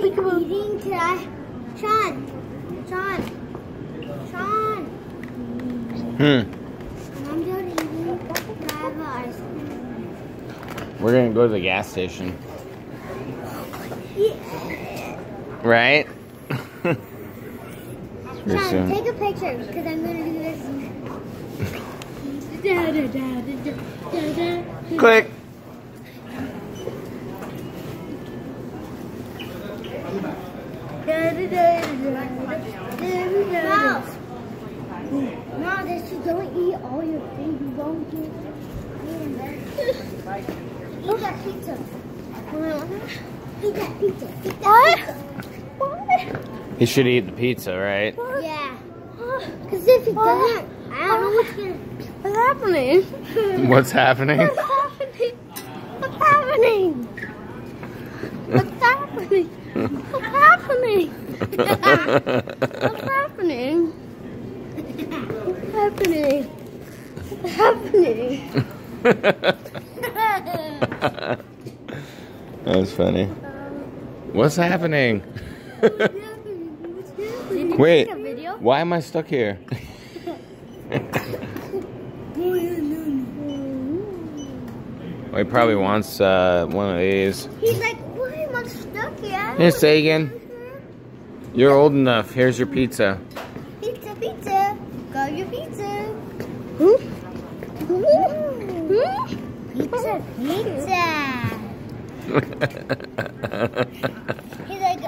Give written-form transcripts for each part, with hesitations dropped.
eating today. Sean. I'm done eating. Can I have ice cream? We're gonna go to the gas station. Yeah. Right? Sean, take a picture because I'm gonna do this. Click. No, this you don't eat all your food. You won't get eat that pizza. Eat that pizza. Eat that pizza. What? He should eat the pizza, right? Yeah. Because if he doesn't, I don't know what's happening. What's happening? What's happening? What's happening? What's happening? What's happening? What's happening? What's happening? That was funny. What's happening? Wait, why am I stuck here? Well, he probably wants one of these. He's like, why am I stuck here? Here, Sagan. You're old enough. Here's your pizza. Pizza, pizza. Got your pizza. Pizza, pizza. He's like,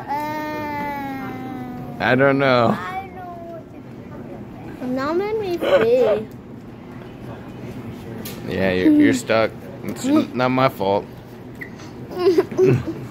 I don't know. I don't know what to do. Now let me see. Yeah, you're stuck. It's not my fault.